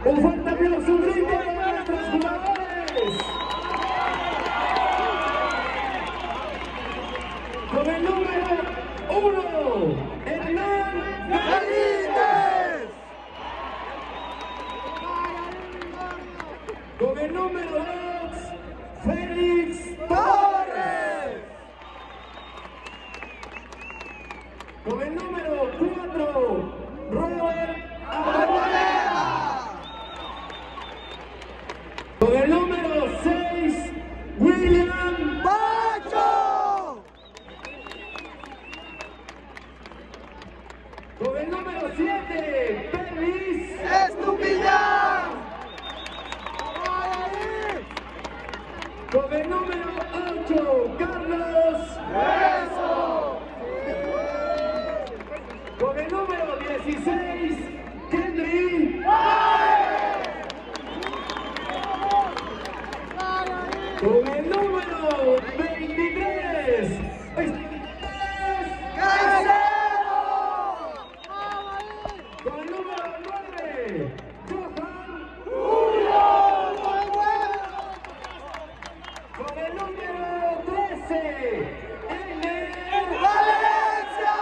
Un fuerte aplauso, un grito para nuestros jugadores. Con el número 1, Hernán Benítez. Con el número 2, Félix Torres. Con el número 4, Robert Arboleda. Con el número 6, William Pacho. Con el número 7, Pervis Estupillán. Con el número 8, Carlos Hueso. Con el número 16, Kendry Páez. Con el número 23, Caicedo. Con el número 9, Johan Julio. Con el número 13, Ener Valencia.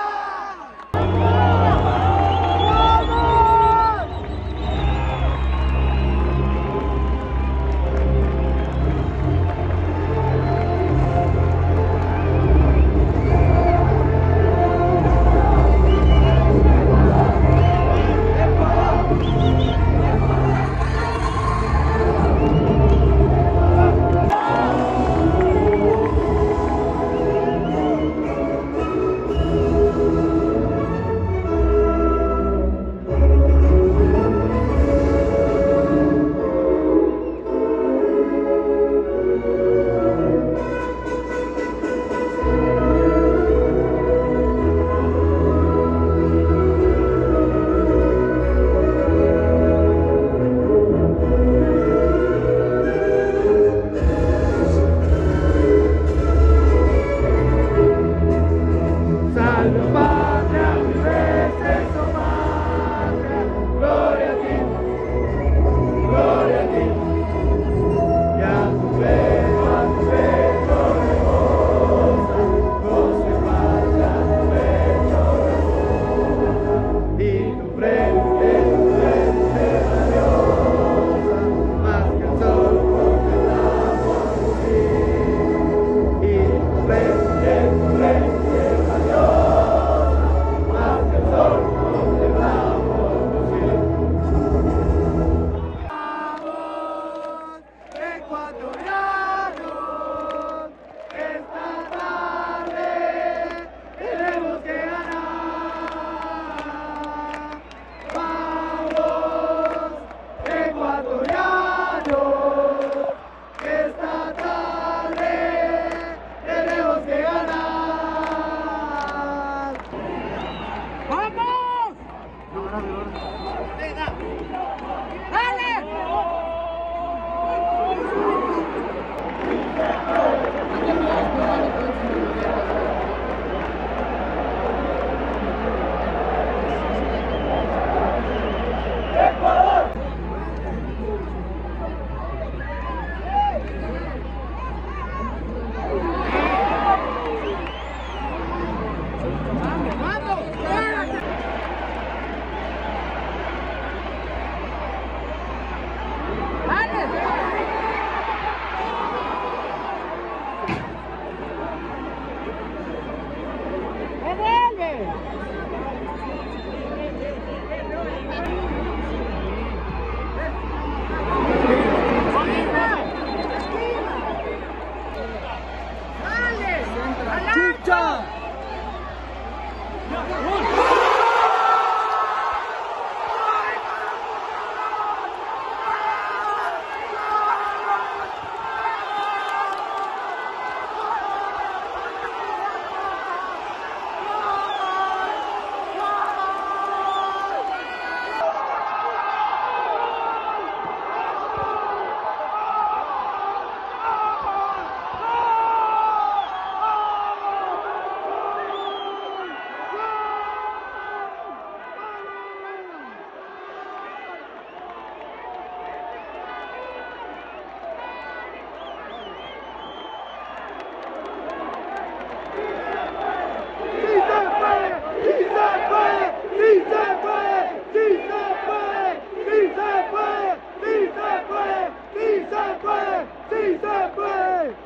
se puede!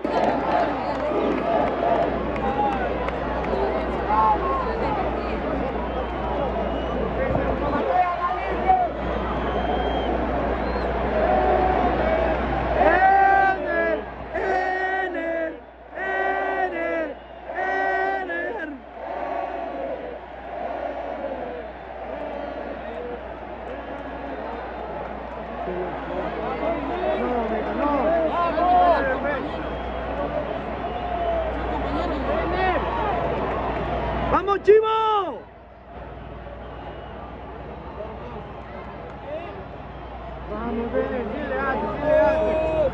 ¡Vamos, Chivo! Vamos, Vélez, sí le hace, sí le hace.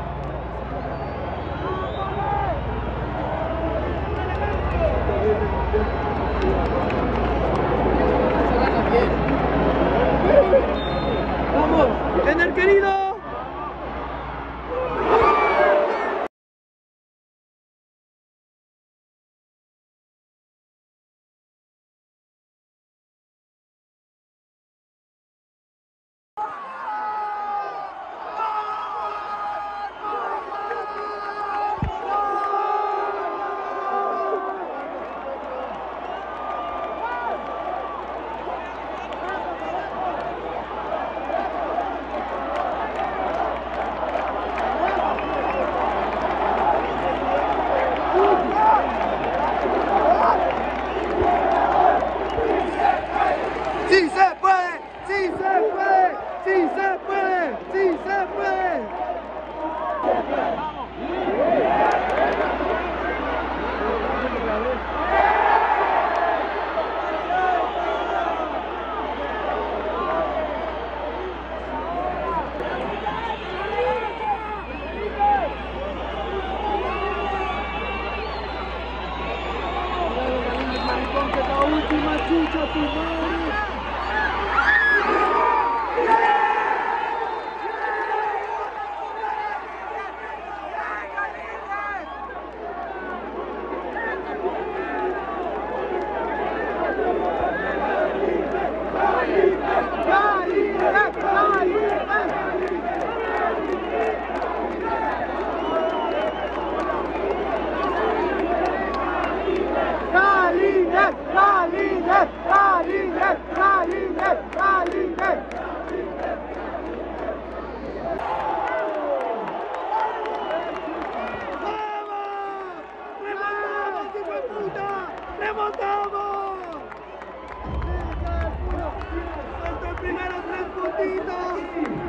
¡Vamos! ¡En el querido! ¡Sí se puede! ¡Sí se puede! ¡Sí se puede! ¡Sí se puede! Maricón, que la última chucha, tu madre. ¡Remontamos! ¡Estos primeros 3 puntitos!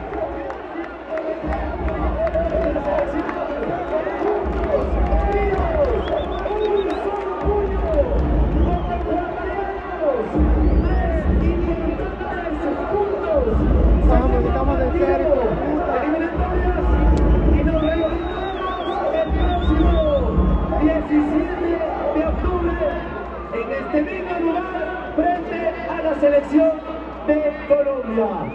Vamos, estamos de cerco. Y nos reunimos el próximo 17 de octubre en este mismo lugar frente a la selección de Colombia.